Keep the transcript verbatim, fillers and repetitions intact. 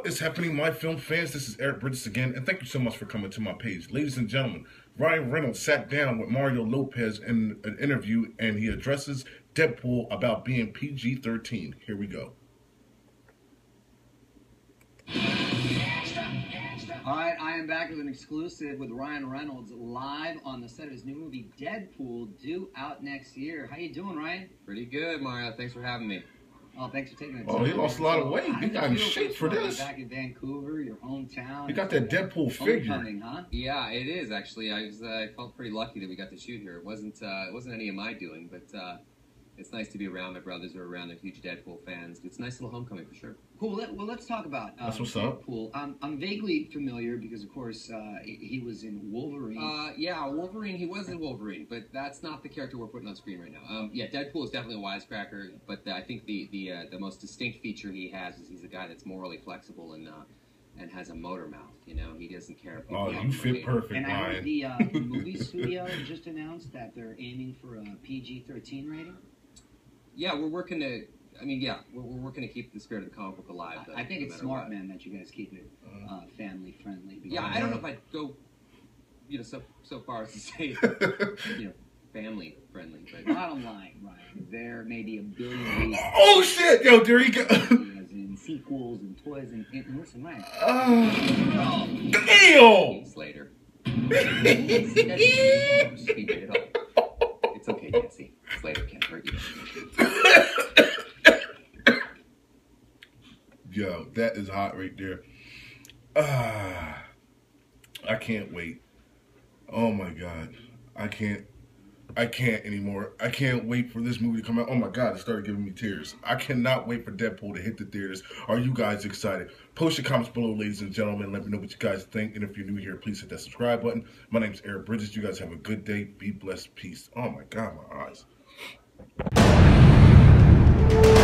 is happening, my film fans? This is Eric Bridges again, and thank you so much for coming to my page. Ladies and gentlemen, Ryan Reynolds sat down with Mario Lopez in an interview, and he addresses Deadpool about being P G thirteen. Here we go. All right, I am back with an exclusive with Ryan Reynolds live on the set of his new movie Deadpool, due out next year. How you doing, Ryan? Pretty good, Mario. Thanks for having me. Oh, thanks for taking the time. Oh, he lost a lot of weight. He got in feel shape for this. Back in Vancouver, your hometown. He got that Deadpool figure. Homecoming, huh? Yeah, it is actually. I was uh, I felt pretty lucky that we got to shoot here. It wasn't uh, it wasn't any of my doing, but uh, it's nice to be around. My brothers are around. They're huge Deadpool fans. It's a nice little homecoming for sure. Cool. Let, well, let's talk about um, That's what's up. Deadpool. I'm, I'm vaguely familiar because, of course, uh, he, he was in Wolverine. Uh, yeah, Wolverine. He was in Wolverine, but that's not the character we're putting on screen right now. Um, yeah, Deadpool is definitely a wisecracker, but the, I think the the uh, the most distinct feature he has is he's a guy that's morally flexible and uh, and has a motor mouth. You know, he doesn't care. If Oh, you fit perfect, and I heard Ryan. the uh, movie studio just announced that they're aiming for a P G thirteen rating. Yeah, we're working to. I mean, yeah, we're, we're working to keep the spirit of the comic book alive. Though, I think no it's matter smart, what. man, that you guys keep it uh, family friendly. Yeah, I don't know if I'd go, you know, so so far as to say, you know, family friendly. But bottom line, Ryan, there may be a billion reasons. Oh shit! Yo, there he go. As in sequels and toys and, and listen, Ryan. Oh, damn! Later. It's okay, Jesse. Slater can't hurt you. Yo, that is hot right there. Ah, I can't wait. Oh my god, I can't. I can't anymore. I can't wait for this movie to come out. Oh my god, it started giving me tears. I cannot wait for Deadpool to hit the theaters. Are you guys excited? Post your comments below, ladies and gentlemen. Let me know what you guys think. And if you're new here, please hit that subscribe button. My name's Eric Bridges. You guys have a good day. Be blessed. Peace. Oh my god, my eyes.